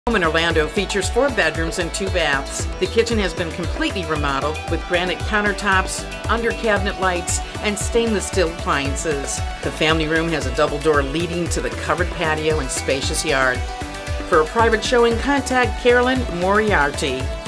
Home in Orlando features 4 bedrooms and 2 baths. The kitchen has been completely remodeled with granite countertops, under-cabinet lights, and stainless steel appliances. The family room has a double door leading to the covered patio and spacious yard. For a private showing, contact Carolyn Moriarty.